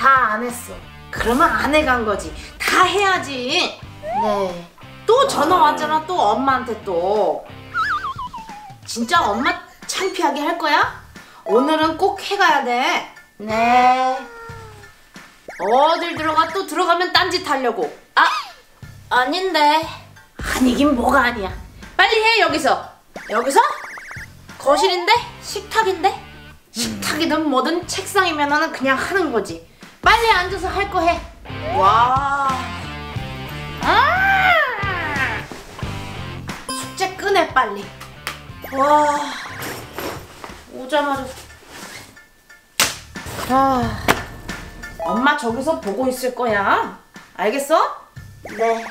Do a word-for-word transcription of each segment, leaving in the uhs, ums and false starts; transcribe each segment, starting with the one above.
다 안 했어. 그러면 안 해간 거지. 다 해야지. 네. 또 전화 왔잖아. 또 엄마한테 또. 진짜 엄마 창피하게 할 거야? 오늘은 꼭 해가야 돼. 네. 어딜 들어가? 또 들어가면 딴짓 하려고. 아, 아닌데. 아니긴 뭐가 아니야. 빨리 해. 여기서. 여기서? 거실인데? 식탁인데? 식탁이든 뭐든 책상이면은 그냥 하는 거지. 빨리 앉아서 할 거 해. 와. 아! 숙제 끄내 빨리. 와. 오자마자. 아. 엄마 저기서 보고 있을 거야. 알겠어? 네.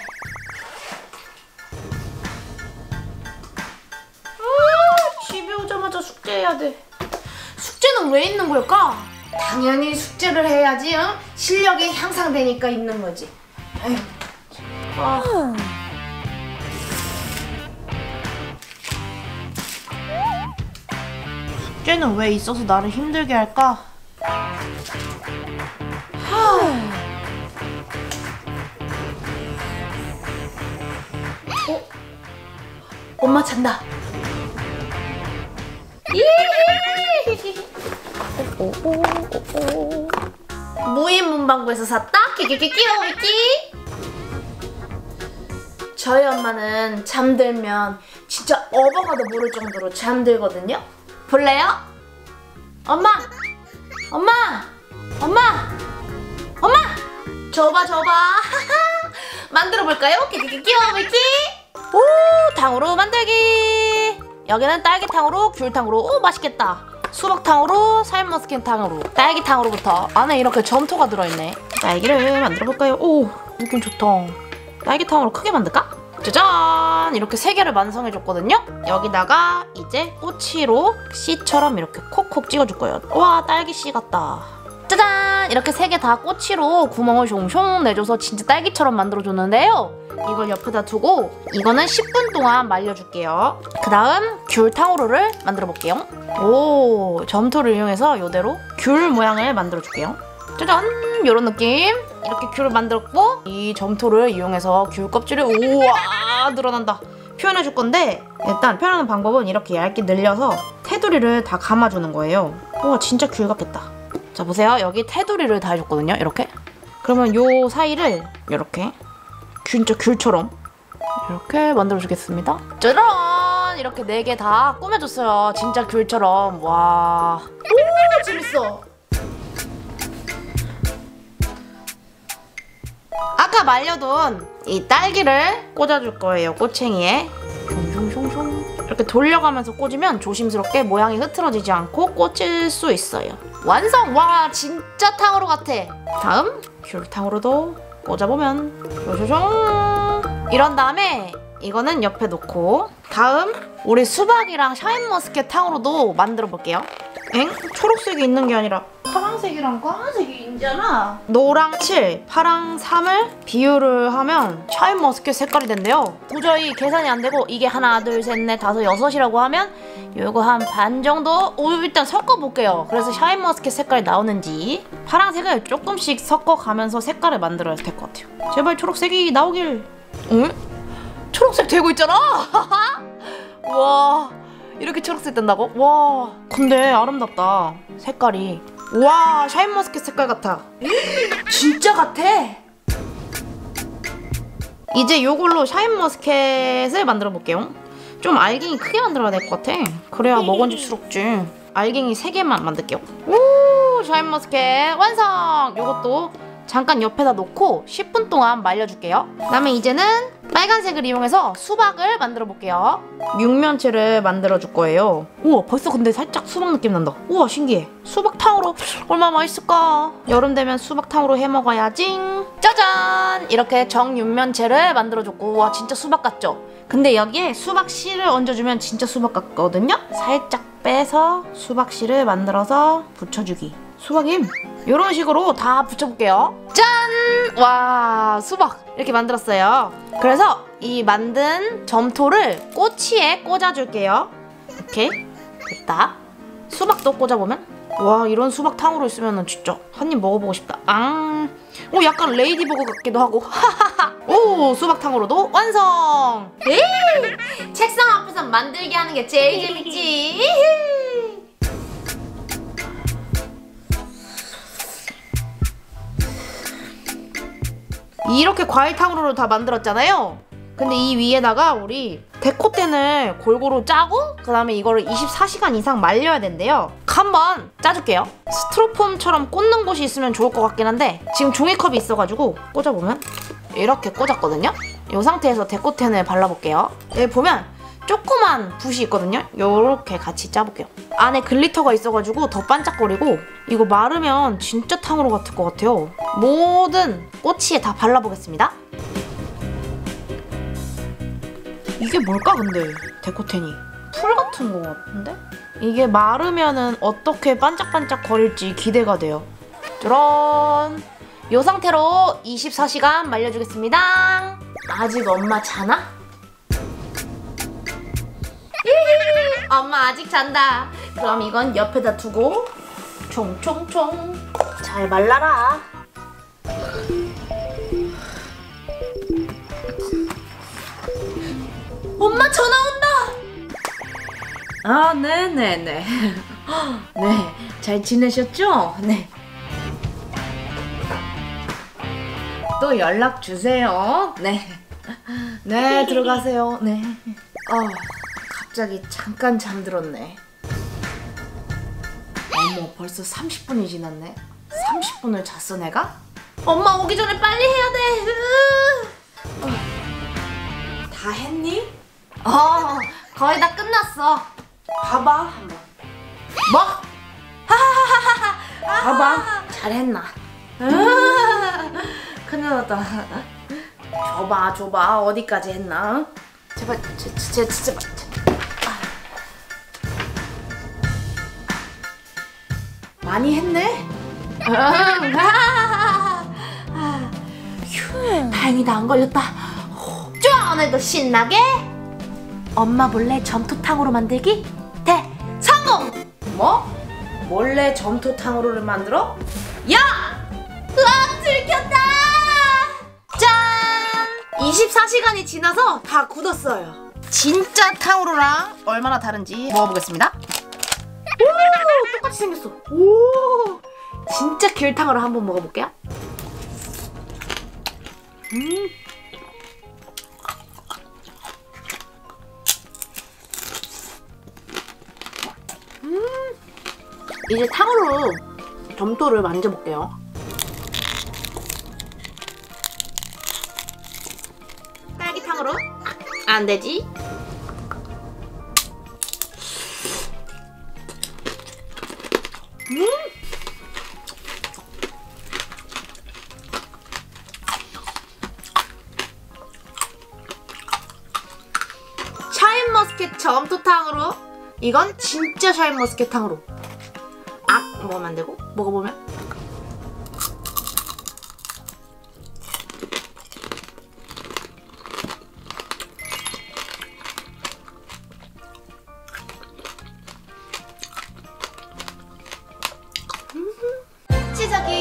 아, 집에 오자마자 숙제해야 돼. 숙제는 왜 있는 걸까? 당연히 숙제를 해야지, 어? 실력이 향상되니까 있는 거지. 에휴. 아. 숙제는 왜 있어서 나를 힘들게 할까? 하. 어? 엄마 잔다. 무인 문방구에서 샀다? 끼끼끼끼끼끼. 저희 엄마는 잠들면 진짜 어버가도 모를 정도로 잠들거든요. 볼래요? 엄마! 엄마! 엄마! 엄마! 줘봐 줘봐. 만들어 볼까요? 끼끼끼끼끼끼. 오, 탕후루 만들기. 여기는 딸기탕으로, 귤탕으로. 오, 맛있겠다. 수박탕으로, 샤인머스켓탕으로, 딸기탕으로부터. 안에 이렇게 점토가 들어있네. 딸기를 만들어볼까요? 오, 느낌 좋다. 딸기탕으로 크게 만들까? 짜잔! 이렇게 세 개를 완성해줬거든요? 여기다가 이제 꼬치로 씨처럼 이렇게 콕콕 찍어줄 거예요. 와, 딸기씨 같다. 짜잔! 이렇게 세 개 다 꼬치로 구멍을 숑숑 내줘서 진짜 딸기처럼 만들어줬는데요. 이걸 옆에다 두고 이거는 십 분 동안 말려줄게요. 그 다음 귤탕후루를 만들어볼게요. 오, 점토를 이용해서 이대로 귤 모양을 만들어줄게요. 짜잔! 이런 느낌. 이렇게 귤을 만들었고 이 점토를 이용해서 귤 껍질을 우와 늘어난다. 표현해줄 건데 일단 표현하는 방법은 이렇게 얇게 늘려서 테두리를 다 감아주는 거예요. 우와, 진짜 귤 같겠다. 자, 보세요. 여기 테두리를 다 해줬거든요. 이렇게. 그러면 요 사이를 이렇게 진짜 귤처럼 이렇게 만들어주겠습니다. 짜란! 이렇게 네 개 다 꾸며줬어요. 진짜 귤처럼. 와. 오, 재밌어. 아까 말려둔 이 딸기를 꽂아줄 거예요. 꼬챙이에. 숑숑숑숑. 이렇게 돌려가면서 꽂으면 조심스럽게 모양이 흐트러지지 않고 꽂을 수 있어요. 완성! 와, 진짜 탕후루 같아. 다음 귤탕후루도 꽂아보면 쇼쇼쇼. 이런 다음에 이거는 옆에 놓고 다음 우리 수박이랑 샤인머스켓 탕후루도 만들어 볼게요. 엥? 초록색이 있는 게 아니라 파란색이랑 까만색이 있잖아. 노랑 칠, 파랑 삼을 비율을 하면 샤인머스켓 색깔이 된대요. 도저히 계산이 안 되고 이게 하나, 둘, 셋, 넷, 다섯, 여섯이라고 하면 요거 한 반 정도 오, 일단 섞어볼게요. 그래서 샤인머스켓 색깔이 나오는지. 파란색을 조금씩 섞어가면서 색깔을 만들어야 될 것 같아요. 제발 초록색이 나오길. 응? 초록색 되고 있잖아. 와, 이렇게 초록색 된다고? 와, 근데 아름답다. 색깔이. 와, 샤인머스켓 색깔 같아. 진짜 같아. 이제 요걸로 샤인머스켓을 만들어 볼게요. 좀 알갱이 크게 만들어야 될 것 같아. 그래야 먹은집스럽지. 알갱이 세 개만 만들게요. 오, 샤인머스켓 완성! 요것도 잠깐 옆에다 놓고 십 분 동안 말려줄게요. 그다음에 이제는 빨간색을 이용해서 수박을 만들어 볼게요. 육면체를 만들어 줄 거예요. 우와, 벌써 근데 살짝 수박 느낌 난다. 우와, 신기해. 수박탕으로 얼마나 맛있을까? 여름 되면 수박탕으로 해 먹어야지. 짜잔! 이렇게 정육면체를 만들어 줬고, 와, 진짜 수박 같죠? 근데 여기에 수박 씨를 얹어주면 진짜 수박 같거든요? 살짝 빼서 수박 씨를 만들어서 붙여주기. 수박임! 이런 식으로 다 붙여볼게요. 짠! 와, 수박 이렇게 만들었어요. 그래서 이 만든 점토를 꼬치에 꽂아줄게요. 이렇게 됐다. 수박도 꽂아보면 와, 이런 수박탕으로 있으면 진짜 한 입 먹어보고 싶다. 앙. 오, 약간 레이디버거 같기도 하고. 오, 수박탕으로도 완성. 에이, 책상 앞에서 만들게 하는 게 제일 재밌지. 이렇게 과일탕으로 다 만들었잖아요. 근데 이 위에다가 우리 데코텐을 골고루 짜고 그 다음에 이거를 이십사 시간 이상 말려야 된대요. 한번 짜줄게요. 스티로폼처럼 꽂는 곳이 있으면 좋을 것 같긴 한데 지금 종이컵이 있어가지고 꽂아보면 이렇게 꽂았거든요. 이 상태에서 데코텐을 발라볼게요. 여기 보면 조그만 붓이 있거든요. 요렇게 같이 짜볼게요. 안에 글리터가 있어가지고 더 반짝거리고 이거 마르면 진짜 탕후루 같을 것 같아요. 모든 꼬치에 다 발라보겠습니다. 이게 뭘까 근데 데코텐이 풀 같은 거 같은데? 이게 마르면은 어떻게 반짝반짝 거릴지 기대가 돼요. 짜란! 이 상태로 이십사 시간 말려주겠습니다. 아직 엄마 자나? 히히, 엄마 아직 잔다. 그럼 이건 옆에다 두고 총총총 잘 말라라. 엄마 전화 온다. 아, 네네네. 네, 잘 지내셨죠? 네. 또 연락 주세요. 네. 네, 들어가세요. 네. 어, 갑자기 잠깐 잠들었네. 어머, 벌써 삼십 분이 지났네. 삼십 분을 잤어 내가? 엄마 오기 전에 빨리 해야 돼. 으. 어. 다 했니? 어, 거의 다 끝났어. 봐봐 한번. 뭐? 하하하하하. 봐봐. 잘했나? 큰일 났다. 줘봐 줘봐 어디까지 했나? 제발 제, 제, 제, 제발. 많이 했네? 휴, 다행이다 안 걸렸다. 좋아, 오늘도 신나게 엄마 몰래 점토탕후루 만들기 대성공! 뭐? 몰래 점토탕후루를 만들어? 야! 으악, 들켰다! 짠! 이십사 시간이 지나서 다 굳었어요. 진짜 탕후루랑 얼마나 다른지 먹어보겠습니다. 오! 똑같이 생겼어. 오! 진짜 길탕후루 한번 먹어볼게요. 음. 음. 이제 탕후루 점토를 만져볼게요. 딸기탕후루? 아, 안 되지? 음. 샤인머스켓 점토탕후루. 이건 진짜 샤인머스켓 탕후루. 아, 먹으면 안 되고 먹어보면. 음. 시작이